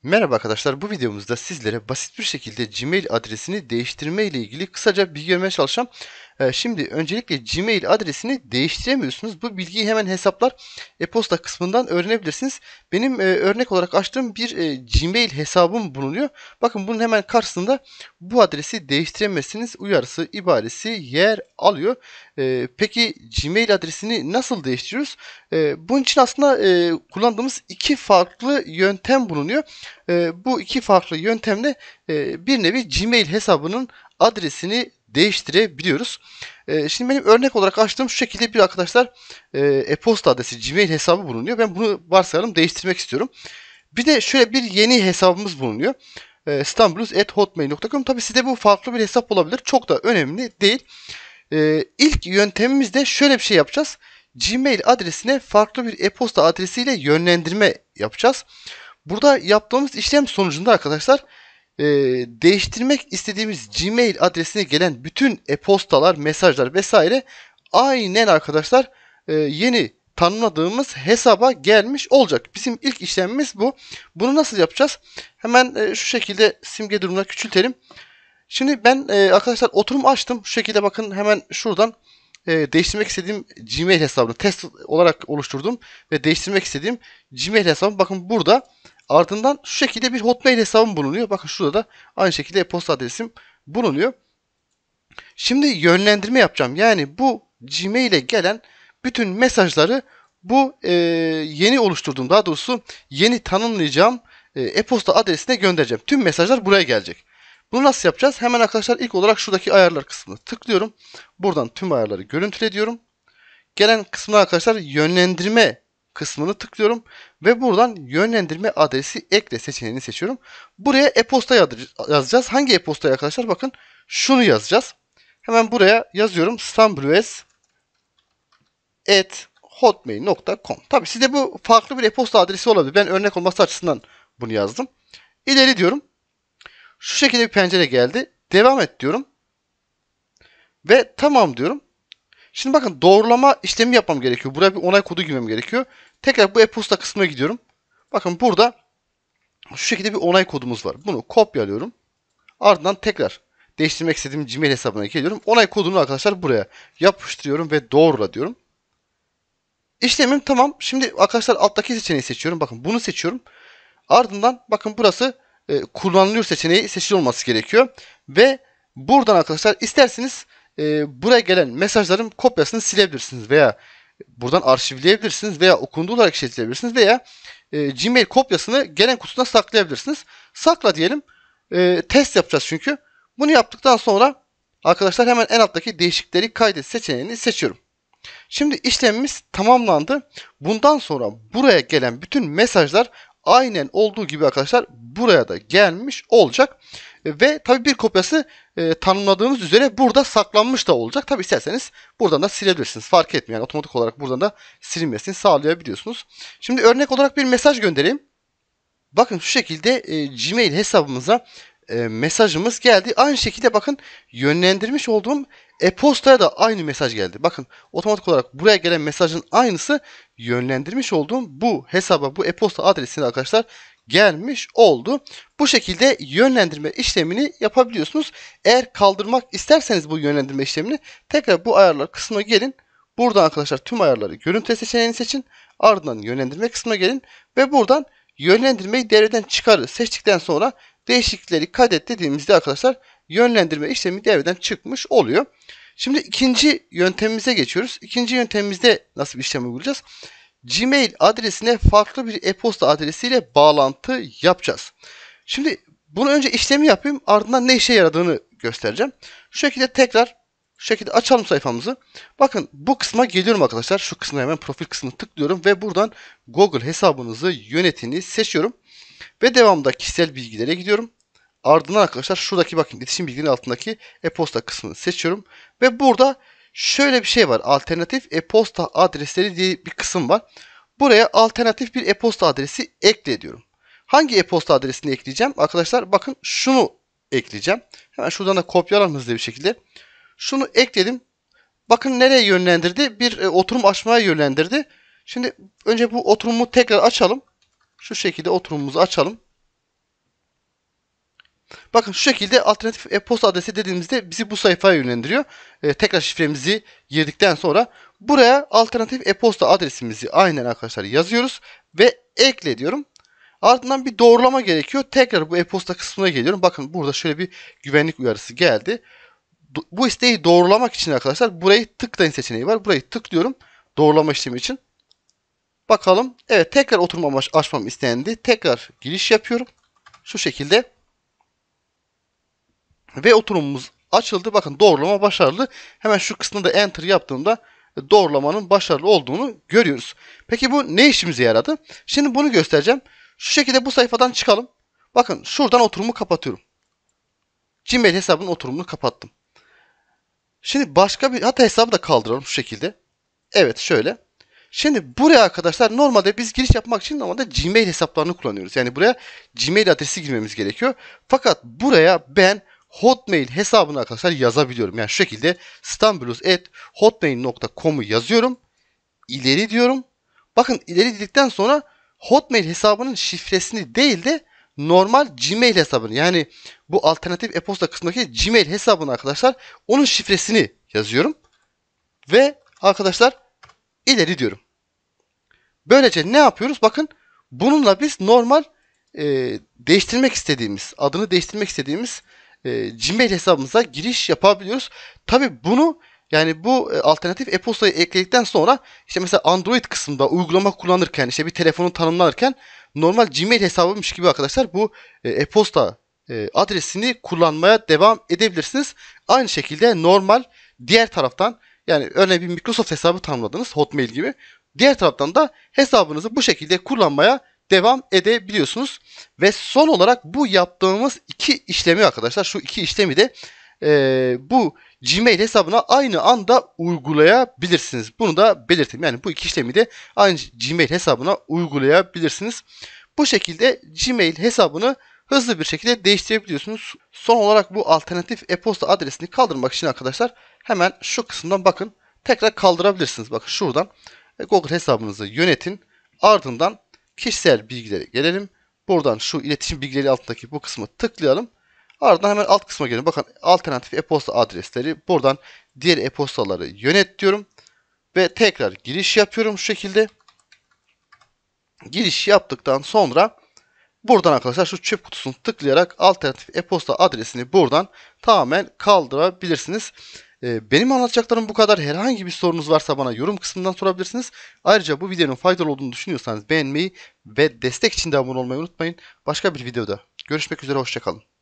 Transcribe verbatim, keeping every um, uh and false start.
Merhaba arkadaşlar, bu videomuzda sizlere basit bir şekilde Gmail adresini değiştirme ile ilgili kısaca bilgi vermeye çalışacağım. Ee, şimdi öncelikle Gmail adresini değiştiremiyorsunuz. Bu bilgiyi hemen hesaplar e-posta kısmından öğrenebilirsiniz. Benim e, örnek olarak açtığım bir e, Gmail hesabım bulunuyor. Bakın bunun hemen karşısında bu adresi değiştiremezsiniz uyarısı ibaresi yer alıyor. E, peki Gmail adresini nasıl değiştiriyoruz? E, bunun için aslında e, kullandığımız iki farklı yöntem bulunuyor. E, bu iki farklı yöntemle e, bir nevi Gmail hesabının adresini değiştirebiliyoruz. E, şimdi benim örnek olarak açtığım şu şekilde bir arkadaşlar e, e-posta adresi Gmail hesabı bulunuyor. Ben bunu varsayalım değiştirmek istiyorum. Bir de şöyle bir yeni hesabımız bulunuyor. E, stamblus at hotmail nokta com. Tabi sizde bu farklı bir hesap olabilir. Çok da önemli değil. E, ilk yöntemimizde şöyle bir şey yapacağız. Gmail adresine farklı bir e-posta adresiyle yönlendirme yapacağız. Burada yaptığımız işlem sonucunda arkadaşlar e, değiştirmek istediğimiz Gmail adresine gelen bütün e-postalar, mesajlar vesaire aynen arkadaşlar e, yeni tanımladığımız hesaba gelmiş olacak. Bizim ilk işlemimiz bu. Bunu nasıl yapacağız? Hemen e, şu şekilde simge durumuna küçültelim. Şimdi ben e, arkadaşlar oturum açtım. Şu şekilde bakın hemen şuradan e, değiştirmek istediğim Gmail hesabını test olarak oluşturdum ve değiştirmek istediğim Gmail hesabım bakın burada. Ardından şu şekilde bir Hotmail hesabım bulunuyor. Bakın şurada da aynı şekilde e-posta adresim bulunuyor. Şimdi yönlendirme yapacağım. Yani bu Gmail'e gelen bütün mesajları bu e, yeni oluşturduğum, daha doğrusu yeni tanımlayacağım e, e-posta adresine göndereceğim. Tüm mesajlar buraya gelecek. Bunu nasıl yapacağız? Hemen arkadaşlar ilk olarak şuradaki ayarlar kısmını tıklıyorum. Buradan tüm ayarları görüntüle diyorum. Gelen kısmına arkadaşlar yönlendirme kısmını tıklıyorum. Ve buradan yönlendirme adresi ekle seçeneğini seçiyorum. Buraya e-posta yazacağız. Hangi e-postayı arkadaşlar? Bakın şunu yazacağız. Hemen buraya yazıyorum. stamblus at hotmail nokta com. Tabi sizde bu farklı bir e-posta adresi olabilir. Ben örnek olması açısından bunu yazdım. İleri diyorum. Şu şekilde bir pencere geldi. Devam et diyorum. Ve tamam diyorum. Şimdi bakın doğrulama işlemi yapmam gerekiyor. Buraya bir onay kodu girmem gerekiyor. Tekrar bu e-posta kısmına gidiyorum. Bakın burada şu şekilde bir onay kodumuz var. Bunu kopyalıyorum. Ardından tekrar değiştirmek istediğim Gmail hesabına geliyorum. Onay kodunu arkadaşlar buraya yapıştırıyorum ve doğrula diyorum. İşlemim tamam. Şimdi arkadaşlar alttaki seçeneği seçiyorum. Bakın bunu seçiyorum. Ardından bakın burası e, kullanılıyor seçeneği seçili olması gerekiyor. Ve buradan arkadaşlar isterseniz e, buraya gelen mesajların kopyasını silebilirsiniz veya buradan arşivleyebilirsiniz veya okunduğu olarak işaretleyebilirsiniz veya e, Gmail kopyasını gelen kutusuna saklayabilirsiniz. Sakla diyelim. E, test yapacağız çünkü. Bunu yaptıktan sonra arkadaşlar hemen en alttaki değişiklikleri kaydet seçeneğini seçiyorum. Şimdi işlemimiz tamamlandı. Bundan sonra buraya gelen bütün mesajlar aynen olduğu gibi arkadaşlar buraya da gelmiş olacak. Ve tabi bir kopyası e, tanımladığımız üzere burada saklanmış da olacak. Tabi isterseniz buradan da silebilirsiniz. Fark etmiyor. Yani otomatik olarak buradan da silinmesini sağlayabiliyorsunuz. Şimdi örnek olarak bir mesaj göndereyim. Bakın şu şekilde e, Gmail hesabımıza e, mesajımız geldi. Aynı şekilde bakın yönlendirmiş olduğum e-postaya da aynı mesaj geldi. Bakın otomatik olarak buraya gelen mesajın aynısı yönlendirmiş olduğum bu hesaba, bu e-posta adresine arkadaşlar gelmiş oldu. Bu şekilde yönlendirme işlemini yapabiliyorsunuz. Eğer kaldırmak isterseniz bu yönlendirme işlemini tekrar bu ayarlar kısmına gelin. Buradan arkadaşlar tüm ayarları görüntü seçeneğini seçin. Ardından yönlendirme kısmına gelin ve buradan yönlendirmeyi devreden çıkarı seçtikten sonra değişiklikleri kaydet dediğimizde arkadaşlar yönlendirme işlemi devreden çıkmış oluyor. Şimdi ikinci yöntemimize geçiyoruz. İkinci yöntemimizde nasıl bir işlem uygulayacağız? Gmail adresine farklı bir e-posta adresiyle bağlantı yapacağız. Şimdi bunu önce işlemi yapayım, ardından ne işe yaradığını göstereceğim. Şu şekilde tekrar şu şekilde açalım sayfamızı. Bakın bu kısma geliyorum arkadaşlar. Şu kısma hemen profil kısmını tıklıyorum ve buradan Google hesabınızı yönetini seçiyorum. Ve devamında kişisel bilgilere gidiyorum. Ardından arkadaşlar şuradaki bakın iletişim bilgilerinin altındaki e-posta kısmını seçiyorum. Ve burada şöyle bir şey var. Alternatif e-posta adresleri diye bir kısım var. Buraya alternatif bir e-posta adresi ekle diyorum. Hangi e-posta adresini ekleyeceğim? Arkadaşlar bakın şunu ekleyeceğim. Hemen şuradan da kopyalayalım hızlı bir şekilde. Şunu ekledim. Bakın nereye yönlendirdi? Bir e, oturum açmaya yönlendirdi. Şimdi önce bu oturumu tekrar açalım. Şu şekilde oturumumuzu açalım. Bakın şu şekilde alternatif e-posta adresi dediğimizde bizi bu sayfaya yönlendiriyor. Ee, tekrar şifremizi girdikten sonra buraya alternatif e-posta adresimizi aynen arkadaşlar yazıyoruz ve ekle diyorum. Ardından bir doğrulama gerekiyor. Tekrar bu e-posta kısmına geliyorum. Bakın burada şöyle bir güvenlik uyarısı geldi. Bu isteği doğrulamak için arkadaşlar burayı tıklayın seçeneği var. Burayı tıklıyorum doğrulama işlemi için. Bakalım. Evet, tekrar oturum açmam istendi. Tekrar giriş yapıyorum. Şu şekilde. Ve oturumumuz açıldı. Bakın doğrulama başarılı. Hemen şu kısmına da enter yaptığımda doğrulamanın başarılı olduğunu görüyoruz. Peki bu ne işimize yaradı? Şimdi bunu göstereceğim. Şu şekilde bu sayfadan çıkalım. Bakın şuradan oturumu kapatıyorum. Gmail hesabının oturumunu kapattım. Şimdi başka bir hatta hesabı da kaldıralım şu şekilde. Evet, şöyle. Şimdi buraya arkadaşlar normalde biz giriş yapmak için normalde Gmail hesaplarını kullanıyoruz. Yani buraya Gmail adresi girmemiz gerekiyor. Fakat buraya ben Hotmail hesabını arkadaşlar yazabiliyorum. Yani şu şekilde stambulos at hotmail nokta com'u yazıyorum. İleri diyorum. Bakın ileri dedikten sonra Hotmail hesabının şifresini değil de normal Gmail hesabını, yani bu alternatif e-posta kısmındaki Gmail hesabını arkadaşlar onun şifresini yazıyorum. Ve arkadaşlar ileri diyorum. Böylece ne yapıyoruz? Bakın bununla biz normal e, değiştirmek istediğimiz, adını değiştirmek istediğimiz e, Gmail hesabımıza giriş yapabiliyoruz. Tabi bunu yani bu e, alternatif e-postayı ekledikten sonra işte mesela Android kısmında uygulama kullanırken, işte bir telefonu tanımlarken normal Gmail hesabıymış gibi arkadaşlar bu e, e-posta e, adresini kullanmaya devam edebilirsiniz. Aynı şekilde normal diğer taraftan, yani örneğin bir Microsoft hesabı tanımladınız, Hotmail gibi. Diğer taraftan da hesabınızı bu şekilde kullanmaya devam edebiliyorsunuz. Ve son olarak bu yaptığımız iki işlemi arkadaşlar, şu iki işlemi de e, bu Gmail hesabına aynı anda uygulayabilirsiniz. Bunu da belirteyim. Yani bu iki işlemi de aynı Gmail hesabına uygulayabilirsiniz. Bu şekilde Gmail hesabını hızlı bir şekilde değiştirebiliyorsunuz. Son olarak bu alternatif e-posta adresini kaldırmak için arkadaşlar hemen şu kısımdan bakın tekrar kaldırabilirsiniz. Bakın şuradan Google hesabınızı yönetin. Ardından kişisel bilgilere gelelim. Buradan şu iletişim bilgileri altındaki bu kısmı tıklayalım. Ardından hemen alt kısma gelelim. Bakın alternatif e-posta adresleri. Buradan diğer e-postaları yönet diyorum. Ve tekrar giriş yapıyorum şu şekilde. Giriş yaptıktan sonra buradan arkadaşlar şu çöp kutusunu tıklayarak alternatif e-posta adresini buradan tamamen kaldırabilirsiniz. Benim anlatacaklarım bu kadar. Herhangi bir sorunuz varsa bana yorum kısmından sorabilirsiniz. Ayrıca bu videonun faydalı olduğunu düşünüyorsanız beğenmeyi ve destek için de abone olmayı unutmayın. Başka bir videoda görüşmek üzere, hoşça kalın.